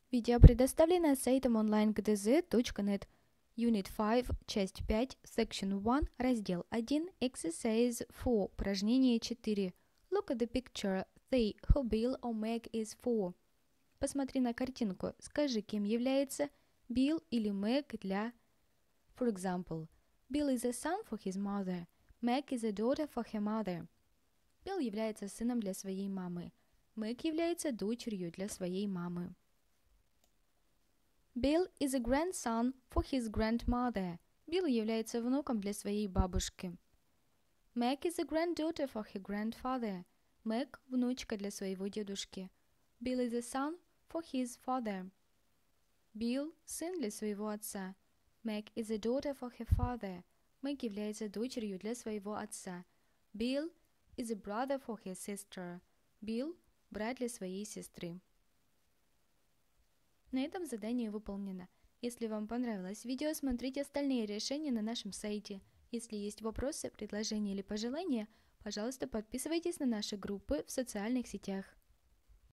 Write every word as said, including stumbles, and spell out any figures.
Видео предоставлено сайтом онлайн джи ди зет точка нет. Unit пять, часть пять, Section один, раздел один, Exercise четыре, упражнение четыре. Look at the picture. Say who Bill or Meg is for. Посмотри на картинку. Скажи, кем является Билл или Мэг для... For example, Bill is a son for his mother. Meg is a daughter for her mother. Билл является сыном для своей мамы. Мэг является дочерью для своей мамы. Bill is a grandson for his grandmother. Билл является внуком для своей бабушки. Meg is a granddaughter for her grandfather. Мэг – внучка для своего дедушки. Bill is a son for his father. Билл – сын для своего отца. Meg is a daughter for her father. Мэг является дочерью для своего отца. Bill is a brother for his sister. Билл – брат для своей сестры. На этом задание выполнено. Если вам понравилось видео, смотрите остальные решения на нашем сайте. Если есть вопросы, предложения или пожелания, пожалуйста, подписывайтесь на наши группы в социальных сетях.